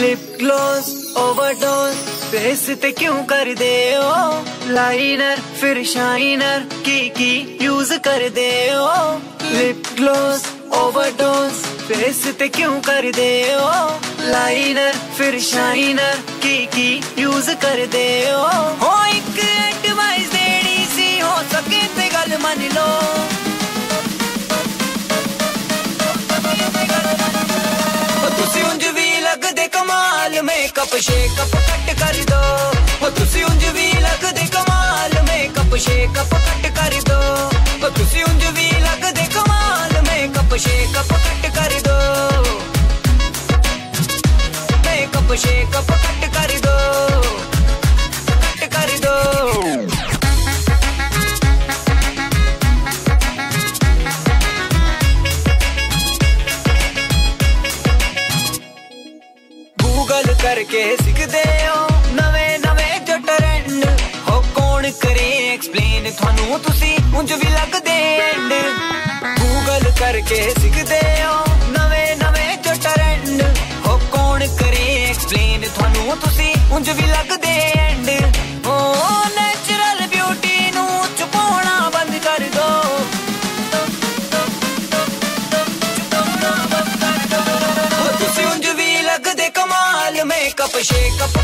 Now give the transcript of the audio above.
Lip gloss overdose face ते क्यों कर दे ओ, लाइनर फिर शाइनर की यूज कर दे ओ। लिप ग्लॉस ओवरडोज फेस ते क्यों कर दे ओ, लाइनर फिर शाइनर की यूज कर दे ओ। हो एक एडवाइस देनी सी, हो सके ते गल मन लो। तुसी उंज भी लगदे कमाल, मेकअप शेकअप कट कर दो। हो तुसी उंज भी लगदे कमाल, मेकअप शेकअप कट कर दो। हो तुसी उंज भी लगदे कमाल, मेकअप शेकअप कट कर दो। मेकअप शेकअप कट कर दो, कट कर दो। गूगल करके सीखदे हो नवे नवे जो ट्रेंड, हो कौन करे एक्सप्लेन थानू तुसी उंज भी लगदे एंड। गूगल करके सीखदे हो नवे नवे जो ट्रेंड, हो कौन करे एक्सप्लेन थानू तुसी उंज भी लगदे एंड। ओ नेचुरल ब्यूटी नू छुपाना बंद कर दो, तुसी उंज भी लगदे कमाल, मेकअप शेकअप